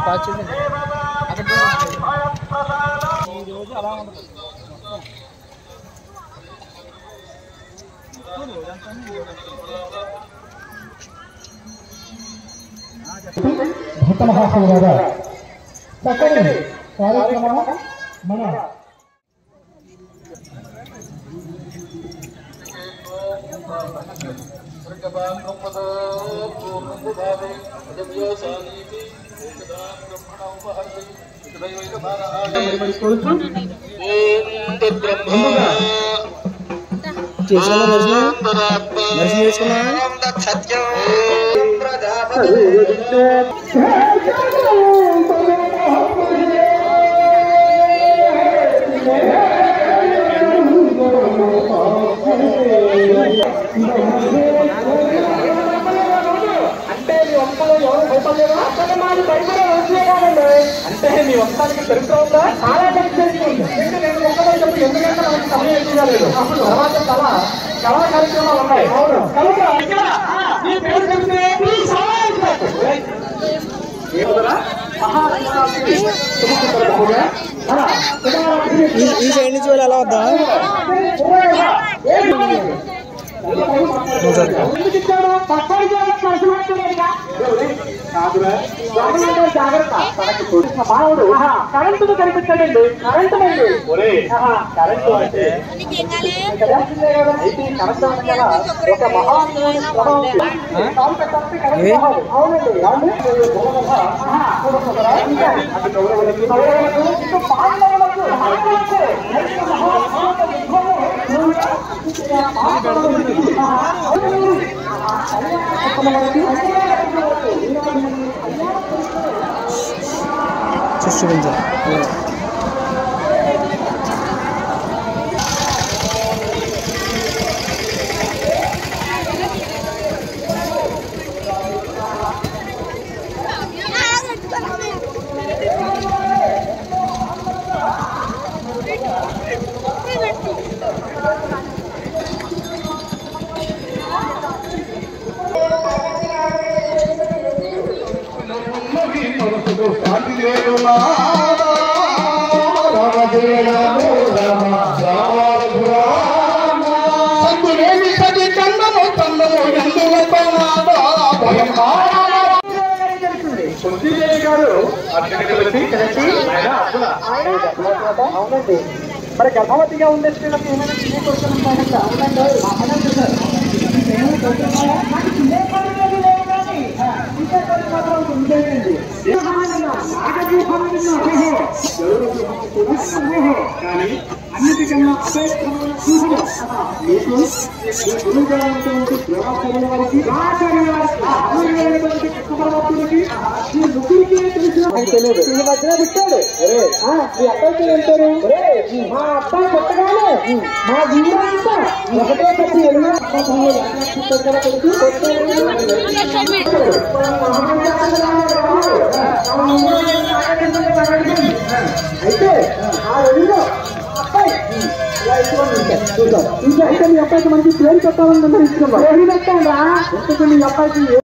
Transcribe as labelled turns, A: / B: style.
A: భక్త మహాశివులారా చక్కని కార్యక్రమం మన అంటే మీ వంశానికి చరిత్ర ఉందా? చాలా చరిత్ర ఉంది. నేను ఒక్కరోజు ఎందుకంటే మనకు సమయం ఇవ్వలేదు. తర్వాత చాలా కార్యక్రమాలు ఉన్నాయి. కనుక
B: ఈ సైడ్ నుంచి వాళ్ళు ఎలా వద్దా
A: మానవుడు కరెంటును కనిపించండి. కరెంటు కరెంటు అంటే కరెంటు ఒక మహాత్ముని
B: చూపించాలి. అవునండి. మరి గర్భవతిగా ఉండే స్త్రీలకు ఏమైనా చిన్న కొడుకులు ఉంటాయంట. కానీ అన్నిటికన్నా అపేక్షమైన తెలియదు. ఈ మధ్యన పెట్టాడు మీ అబ్బాయికి వెళ్తారు. మా అబ్బాయి కొట్టగానే మా జీవితం ఒకటే కట్టి అయితే ఆ రోజులో అబ్బాయి ఇంకా అయితే మీ అబ్బాయికి మంచి పేరు పెట్టాలని నిర్ణయించుకున్నాం. మీ అబ్బాయికి